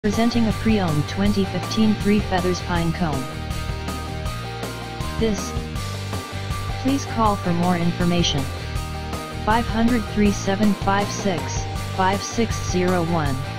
Presenting a pre-owned 2015 Three Feathers Pinecone. Please call for more information. 500-3756-5601.